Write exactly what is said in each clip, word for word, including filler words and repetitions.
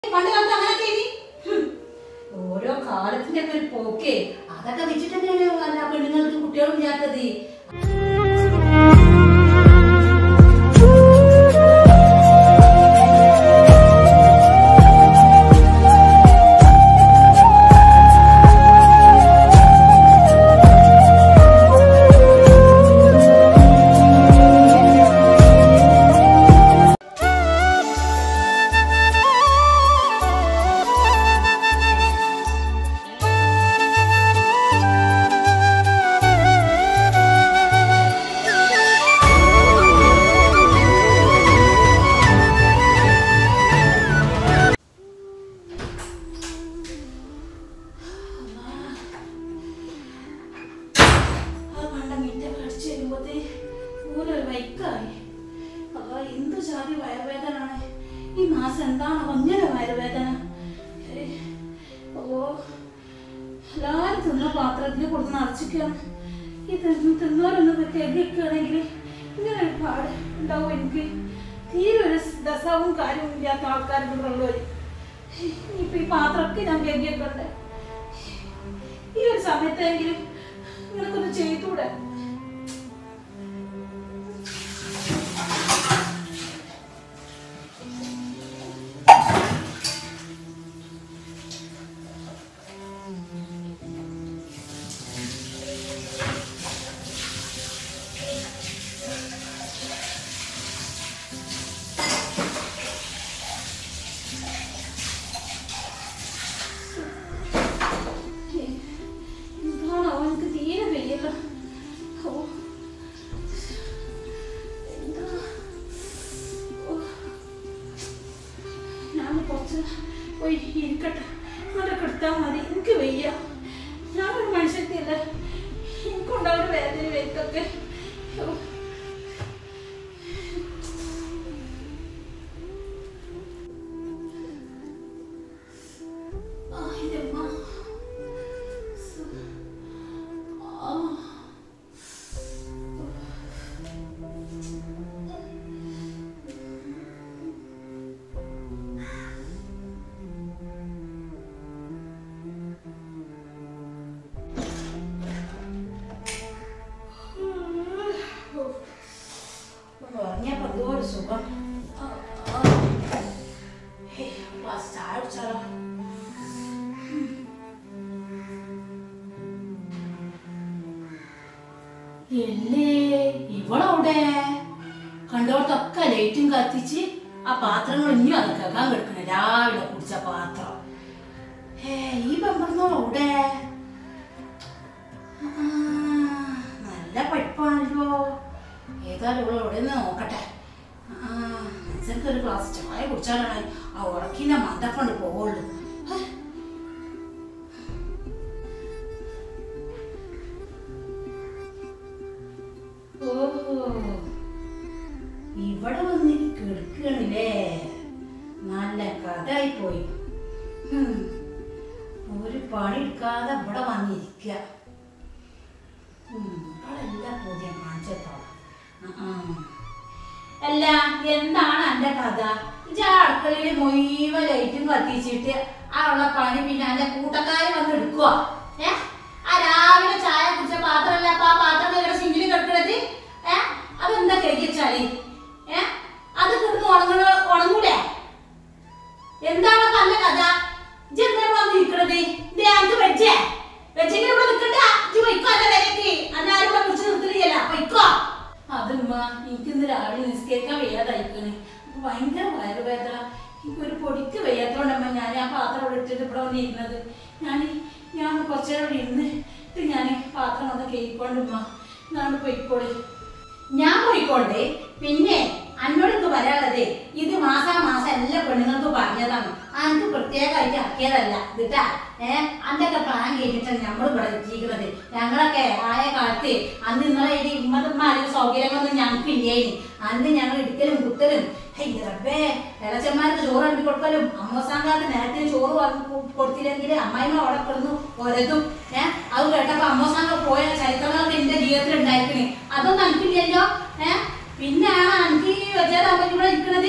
ഓരോ കാലത്തിന്റെ ഒക്കെ ഒരു പോക്കേ അതൊക്കെ വെച്ചിട്ട് തന്നെയാണ് അല്ല പെണ്ണുങ്ങൾക്ക് കുട്ടികളും ഇല്ലാത്തത്. എന്ത് ജാതി വയറുവേദനാണ് ഈ മാസം? എന്താണ് അങ്ങനെ വയറുവേദന? ഓ എല്ലാവരും തിന്ന പാത്രത്തിൽ കൊടുത്ത് നിറച്ചിക്കാണ്. ഈ തിന്ന് തിന്നവരൊന്നും കെട്ടിക്കുകയാണെങ്കിൽ ഇങ്ങനെ ഒരു പാട് ഉണ്ടാവും. എനിക്ക് തീരെ ഒരു ദസാവും കാര്യവും ഇല്ലാത്ത ആൾക്കാരുടെ ഉള്ളവര് ഇപ്പൊ ഈ പാത്രമൊക്കെ ഞാൻ കെട്ടിയൊക്കെ ഈ ഒരു സമയത്തെങ്കിലും നിനക്കൊന്ന് ചെയ്തൂടെ? പോയി ഇരിക്കട്ടെ, അതൊക്കെ എടുത്താൽ മതി. എനിക്ക് വയ്യ, ഞാനൊരു മനുഷ്യത്തിയല്ല, എനിക്കുണ്ടാവുന്ന വേദന വേക്കൊക്കെ. സുഖം ഇവളവിടെ കണ്ടോടത്തൊക്കെ ലൈറ്റും കത്തിച്ച് ആ പാത്രങ്ങൾ ഇനിയും അത് കേൾക്കാൻ കിടക്കണേ. രാവിലെ കുടിച്ച പാത്രം. ഏ ഈ പെമ്പറന്നോടെ നല്ല പഠിപ്പാണല്ലോ. ഏതായാലും ഇവളോടെ നിന്ന് നോക്കട്ടെ. ഒരു ഗ്ലാസ് ചായ കുടിച്ചാലാണ് ആ ഉറക്കിനെ മന്ദക്കൊണ്ട് പോവുള്ളൂ. ഓഹോ, ഇവിടെ വന്ന് കിടക്കുകയാണില്ലേ? നല്ല കഥയായി പോയി. ഒരു പണി എടുക്കാതെ ഇവിടെ വന്നിരിക്കുക. ഇവളെല്ലാം പുതിയ കാണിച്ചെത്തോളാം. അല്ല, എന്താണ് എന്റെ കഥ? ഇജ അടുക്കളയില് മുഴുവൻ ലൈറ്റും കത്തിച്ചിട്ട് ആ ഉള്ള പണി പിന്നെ എന്റെ കൂട്ടക്കാര് വന്ന് എടുക്കുക. ഏ ആ രാവിലെ ചായ കുടിച്ച പാത്രമല്ല അപ്പൊ ആ പാത്രം ഇവിടെ സിങ്കില് കിടക്കണത്. ഏ അതെന്താ കഴിച്ചാല്? ഏ അത് കിടന്ന് ഉണങ്ങ ഉണങ്ങൂലേ? എന്താണ് നല്ല കഥ? ഇജ് എന്താ വന്ന് നിൽക്കണത്? ഇത് ഞങ്ങൾക്ക് വെച്ചേ വെച്ചെങ്കിൽ ഇവിടെ നിൽക്കട്ടെ. ഇജ് വയ്ക്കോ അല്ല വിലക്ക് അന്നാരും ഇവിടെ കുറിച്ച് നിർത്തില്ല. വയ്ക്കോ. അതുമ്മ എനിക്കിന്ന് രാവിലെ നിസ്കരിക്കാൻ വയ്യാതായിക്കണ്. ഭയങ്കര വയറുവേദന. എനിക്കൊരു പൊടിക്ക് വയ്യാത്തോണ്ടമ്മ ഞാൻ ആ പാത്രം ഇവിടെ ഇട്ടിട്ട് ഇവിടെ വന്നിരുന്നത്. ഞാൻ ഞാൻ കുറച്ചു നേരം ഇവിടെ ഇരുന്നിട്ട് ഞാൻ പാത്രം വന്ന് കേൾക്കോണ്ടുമ്മ. ഞാൻ പോയിക്കോളെ. ഞാൻ പോയിക്കോണ്ടേ. പിന്നെ അന്നോടൊക്കെ വരാനുള്ളത് ഇത് മാസാ മാസം എല്ലാ പെണ്ണുങ്ങൾക്ക് പറഞ്ഞതാണ്. അനക്ക് പ്രത്യേകമായിട്ട് ആക്കിയതല്ല കേട്ടാ. ഏഹ് അന്റെയൊക്കെ പ്ലാൻ കഴിഞ്ഞിട്ടാണ് നമ്മൾ ഇവിടെ എത്തിക്കുന്നത്. ഞങ്ങളൊക്കെ ആയ കാലത്ത് അന്ന് നിങ്ങളെ ഈ ഉമ്മതന്മാരും സൗകര്യങ്ങളൊന്നും ഞങ്ങൾക്ക് ഇല്ലായിരുന്നു. അന്ന് ഞങ്ങൾ ഇടിക്കലും കുത്തലും റബ്ബേ ഇളച്ചന്മാർക്ക് ചോറ് അണ്ടി കൊടുക്കലും അമ്മസാങ്കാർക്ക് നേരത്തിന് ചോറ് കൊടുത്തില്ലെങ്കിൽ അമ്മായിമ്മ അവിടെ കിടന്നു ഒരതും. ഏഹ് അത് കേട്ടപ്പോ അമ്മസാങ്ക പോയ ചരിത്രങ്ങളൊക്കെ എന്റെ ജീവിതത്തിൽ ഉണ്ടായിരിക്കണേ. അതൊന്നും എനിക്കില്ലല്ലോ. ഏഹ് പിന്നെയാണ് എനിക്ക് വെച്ചാൽ ഇവിടെ ഇരിക്കണത്.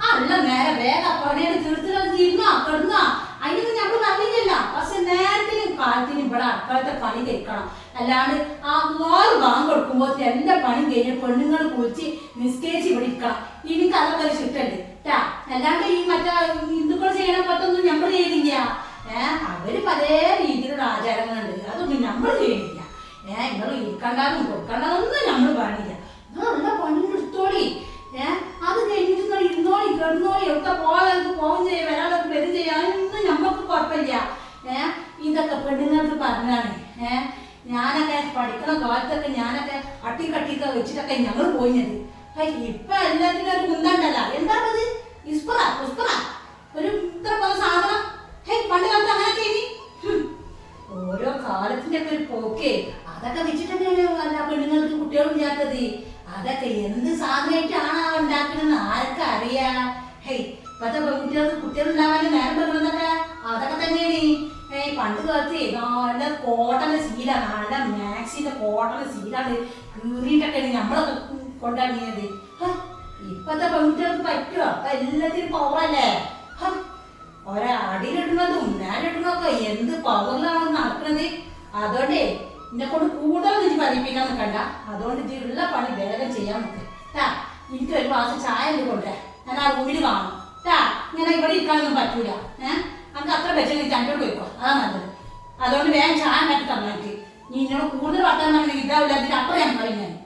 അല്ല നേരെ വേഗം പണിയുടെ തീർത്തിട്ട് ഇരുന്നോ കിടന്നോ അതിനൊന്നും ഞമ്മള് പറഞ്ഞില്ല. പക്ഷെ നേരത്തിനും കാലത്തിനും ഇവിടെ അടുക്കളത്തെ പണി കഴിക്കണം. അല്ലാണ്ട് ആ നാല് ബാങ്ക് കൊടുക്കുമ്പോൾ എല്ലാ പണിയും കഴിഞ്ഞ് പെണ്ണുങ്ങൾ കുളിച്ച് നിസ്കരിച്ച് ഇവിടെ ഇരിക്കണം. എനിക്ക് അതൊക്കെ ഒരു ചുറ്റുണ്ട് ട്ടാ. അല്ലാണ്ട് ഈ മറ്റേ ഹിന്ദുക്കൾ ചെയ്യണ പറ്റൊന്നും നമ്മൾ ചെയ്തില്ല. ഏഹ് അവര് പല രീതിയിലുള്ള ആചാരങ്ങളുണ്ട്, അതൊന്നും നമ്മൾ ചെയ്യണില്ല. ഏഹ് നിങ്ങൾ ഇരിക്കണ്ടെന്നും കൊടുക്കണ്ടെന്നൊന്നും നമ്മൾ പറഞ്ഞില്ല. നിങ്ങളുള്ള പണി എടുത്തോളി. ഏഹ് അത് കഴിഞ്ഞിട്ട് നിങ്ങൾ ഇരുന്നോളി കിടന്നോളി ഒക്കെ പോകാൻ പോകും ചെയ്യാം വരാതൊക്കെ വരും ചെയ്യാനൊന്നും നമ്മൾക്ക് കുഴപ്പമില്ല. ഏഹ് ഇതൊക്കെ പെണ്ണുങ്ങൾക്ക് പറഞ്ഞാണ്. ഏഹ് ഞാനൊക്കെ പഠിക്കുന്ന കാലത്തൊക്കെ ഞാനൊക്കെ അട്ടിക്കട്ടിക്ക വെച്ചിട്ടൊക്കെ ഞങ്ങൾ പോയിഞ്ഞത്. ഇപ്പൊ എല്ലാത്തിനും ഒരു കുന്തണ്ടല്ല. എന്താണത്? ഇസ്പറ പുസ്പറ ഒരു ഇത്ര പോലെ സാധനം. ഹേ പണ്ട് കാലത്ത് അങ്ങനൊക്കെ ഇനി ഓരോ കാലത്തിന്റെ ഒക്കെ ഒരു പോക്കേ. അതൊക്കെ വെച്ചിട്ടൊക്കെയാണ് അല്ല പെണ്ണുങ്ങൾക്ക് കുട്ടികളും ഇല്ലാത്തത്. അതൊക്കെ എന്ത് സാധനമായിട്ടാണ് ഉണ്ടാക്കണെന്ന് ആർക്കും അറിയാ. ഹേയ് ഇപ്പത്തെ പെൺകുട്ടികൾക്ക് കുട്ടികൾ ഉണ്ടാവാനും നേരം പറയുന്നതൊക്കെ അതൊക്കെ തന്നെയാണ്. ഏയ് പണ്ട് കാലത്ത് നല്ല കോട്ടന്റെ ശീല, നല്ല മാക്സിന്റെ കോട്ടന്റെ ശീലാണ് കീറിയിട്ടൊക്കെയാണ് നമ്മളൊക്കെ കൊണ്ടാടിയത്. ഇപ്പത്തെ പെൺകുട്ടികൾക്ക് പറ്റുമോ? അപ്പൊ എല്ലാത്തിനും പവറല്ലേ. ഒരേ അടിയിലിടുന്നതും ഞാനിടുന്നതൊക്കെ എന്ത് പവറിലാണ് നടക്കുന്നത്. അതുകൊണ്ടേ എന്നെ കൊണ്ട് കൂടുതൽ ഇനി പഠിപ്പിക്കാൻ നിൽക്കണ്ട. അതുകൊണ്ട് ഇതിലുള്ള പണി വേഗം ചെയ്യാൻ നോക്ക് ട്ടാ. എനിക്ക് ഒരു ഗ്ലാസ് ചായ എന്ത് കൊണ്ടേ ഞാൻ ആ റൂമിൽ കാണും ട്ടാ. ഇങ്ങനെ ഇവിടെ ഇരിക്കാനൊന്നും പറ്റൂല. ഏഹ് നമുക്ക് അത്ര വെച്ചാൽ നീ തന്നോട് പോയിക്കോ, അതാ നല്ലത്. അതുകൊണ്ട് വേഗം ചായ ഉണ്ടാക്കി തന്നിട്ട് നീ എന്നോട് കൂടുതൽ വർത്താൻ പറഞ്ഞാൽ ഇതാവില്ല. അതിന്റെ അപ്പുറം ഞാൻ പറയും. ഞാൻ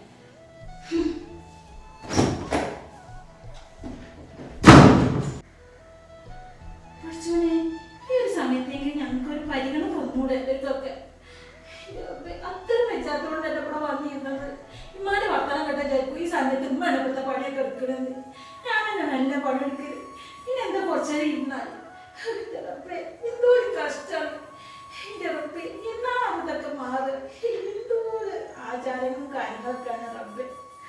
ഈ ഒരു സമയത്തെങ്കിലും ഞങ്ങൾക്കൊരു പരിഗണന ഒന്നുകൂടെ ഇതൊക്കെ അത്ര വെച്ചാത്തോണ്ട് എന്നെ ഇവിടെ വന്നിരുന്നത്. ഇമ്മാന്റെ വർത്തമാനം കേട്ട ചേർക്കും ഈ സമയത്ത് ഉമ്മ എന്നെടുത്ത പണിയൊക്കെ എടുക്കണത്. ഞാനെന്നെ നല്ല പണി എടുക്കല്. പിന്നെ എന്താ കുറച്ചേരം ഇരുന്നാൽ എന്തോ ഒരു കഷ്ടമാണ്. എന്റെ റബ്ബേ എന്നാണ് ഇതൊക്കെ മാറുക. എന്തോ ആചാരങ്ങളും കാര്യങ്ങളൊക്കെയാണ് റബ്ബേ.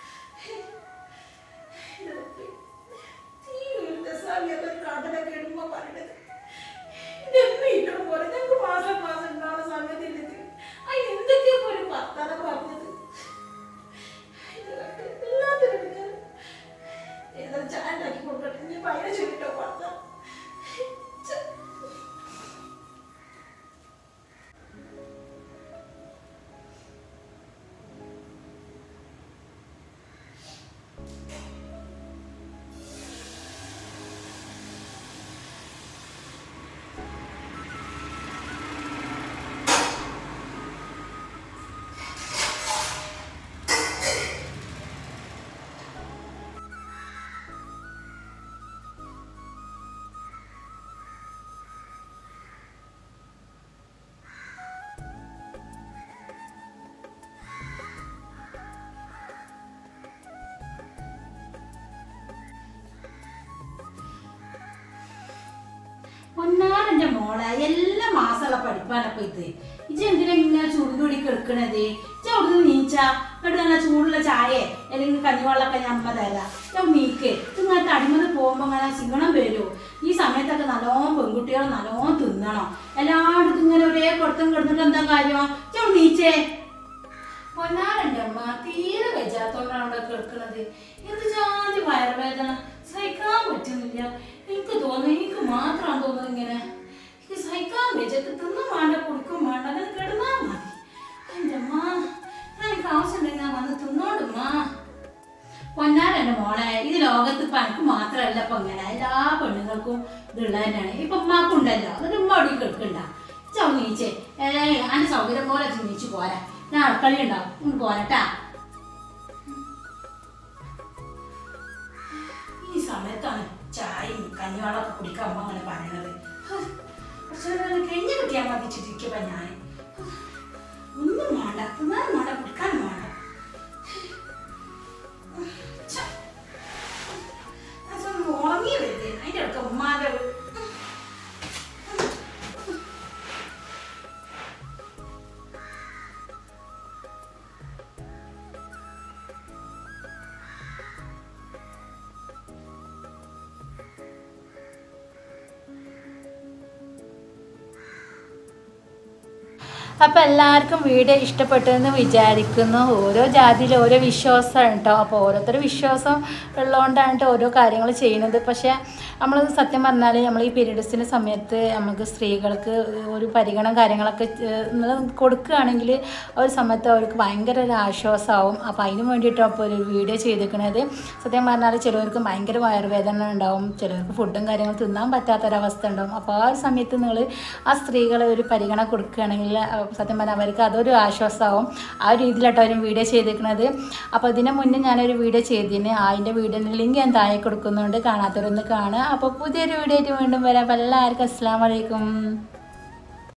കാട്ടിലൊക്കെ ഇടുമ്പോ പറയണത് ഇതെന്നും ഇരിക്കണം പോലെ ഞങ്ങൾക്ക് മാസം മാസം ഉണ്ടാവുന്ന സമയത്ത് ഇല്ലെങ്കിൽ അതിന് എന്തൊക്കെയാ പോലെ വർത്താനം പറഞ്ഞത്. എല്ലാത്തിനും ഏതാ ചായ ഉണ്ടാക്കി കൊടുക്കട്ടെ. നീ ഭയങ്കര ചുരുട്ടോ വർത്താനം. പൊന്നാരന്റെ മോളെ എല്ലാ മാസമുള്ള പഠിപ്പാനപ്പൊ ഇത്. ഇജ് എന്തിനാ ഇങ്ങനെ ചൂടുകൂടി കിടക്കണത്? ഇജ അവിടുന്ന് നീച്ചാ എന്നിട്ട് നല്ല ചൂടുള്ള ചായ അല്ലെങ്കിൽ കഞ്ഞിവെള്ളമൊക്കെ ഞമ്മ തരാം. ഞാൻ നീക്ക് ഇങ്ങനെ തടിമത് പോകുമ്പോ അങ്ങനെ ക്ഷീണം വരുമോ? ഈ സമയത്തൊക്കെ നല്ലോണം പെൺകുട്ടികൾ നല്ലോണം തിന്നണം. എല്ലായിടത്തും ഇങ്ങനെ ഒരേ കൊടുത്തും കിടന്നിട്ട് എന്താ കാര്യം? ഇജ നീച്ചേ. പൊന്നാരന്റെ അമ്മ തീരെ വെജാത്തോണ്ടാണ് അവിടെ കിടക്കണത്. എന്ത് ജാതി വയറുവേദന സഹിക്കാൻ പറ്റുന്നില്ല. എനിക്ക് തോന്നുന്നു എനിക്ക് മാത്രമാണ് തോന്നുന്നത് ഇങ്ങനെ. എനിക്ക് സഹിക്കാൻ വെച്ചൊക്കെ തിന്നും വേണ്ട കുടിക്കും വേണ്ട അങ്ങനെ കിടന്നാ മതി. എൻ്റെ അമ്മ ഞാൻ എനിക്ക് ആവശ്യമുണ്ടെങ്കിൽ ഞാൻ വന്ന് തിന്നോടുമ്മ. പൊന്നാരൻ്റെ മോളെ ഇത് ലോകത്ത് ഇപ്പം എനിക്ക് മാത്രമല്ല ഇപ്പം ഇങ്ങനെ എല്ലാ പെണ്ണുങ്ങൾക്കും ഇതുള്ളത് തന്നെയാണ്. ഇപ്പം ഉമ്മാക്കും ഉണ്ടല്ലോ. എന്നിട്ട് ഉമ്മ അവിടെ കിടക്കണ്ട. ചോ നീച്ചേ ഏ എൻ്റെ സൗകര്യം പോലെ നീച്ച് പോരാ. ഞാൻ അടുക്കള ഉണ്ടാവും പോരട്ടാ. ഈ സമയത്താണ് ചായയും കഞ്ഞിവെള്ളമൊക്കെ കുടിക്കാൻ അമ്മ അങ്ങനെ പറയണത്. കുറച്ച് കഴിഞ്ഞ് കിട്ടിയാൽ മതിച്ചിരിക്കുമ്പോ ഞാൻ ഒന്നും വേണ്ട, തിന്നാനും വേണ്ട, കുടിക്കാനും വേണ്ട. ഉറങ്ങി വരുന്നേ അതിൻ്റെ അടുക്ക ഉമ്മാന്റെ അപ്പോൾ എല്ലാവർക്കും വീഡിയോ ഇഷ്ടപ്പെട്ടെന്ന് വിചാരിക്കുന്നു. ഓരോ ജാതിയിൽ ഓരോ വിശ്വാസമാണ് കേട്ടോ. അപ്പോൾ ഓരോരുത്തർ വിശ്വാസം ഉള്ളതുകൊണ്ടാണ് ഓരോ കാര്യങ്ങൾ ചെയ്യുന്നത്. പക്ഷേ നമ്മൾ സത്യം പറഞ്ഞാൽ നമ്മൾ ഈ പീരീഡ്സിൻ്റെ സമയത്ത് നമുക്ക് സ്ത്രീകൾക്ക് ഒരു പരിഗണന കാര്യങ്ങളൊക്കെ കൊടുക്കുകയാണെങ്കിൽ ഒരു സമയത്ത് അവർക്ക് ഭയങ്കര ഒരു ആശ്വാസമാവും. അപ്പോൾ അതിന് വേണ്ടിയിട്ടാണ് ഇപ്പോൾ ഒരു വീഡിയോ ചെയ്തിരിക്കുന്നത്. സത്യം പറഞ്ഞാൽ ചിലവർക്ക് ഭയങ്കര വയറുവേദന ഉണ്ടാവും, ചിലവർക്ക് ഫുഡും കാര്യങ്ങളും തിന്നാൻ പറ്റാത്തൊരവസ്ഥ ഉണ്ടാവും. അപ്പോൾ ആ ഒരു സമയത്ത് നിങ്ങൾ ആ സ്ത്രീകളെ ഒരു പരിഗണന കൊടുക്കുകയാണെങ്കിൽ സത്യം പറഞ്ഞാൽ അവർക്ക് അതൊരു ആശ്വാസമാവും. ആ ഒരു രീതിയിലാട്ടോ അവരും വീഡിയോ ചെയ്തിരിക്കുന്നത്. അപ്പോൾ ഇതിന് മുന്നേ ഞാനൊരു വീഡിയോ ചെയ്തിന്, അതിൻ്റെ വീഡിയോൻ്റെ ലിങ്ക് ഞാൻ താഴെ കൊടുക്കുന്നുണ്ട്, കാണാത്തവരൊന്ന് കാണുക. അപ്പോൾ പുതിയൊരു വീഡിയോ ആയിട്ട് വീണ്ടും വരാം. അപ്പോൾ എല്ലാവർക്കും അസ്സലാമു അലൈക്കും.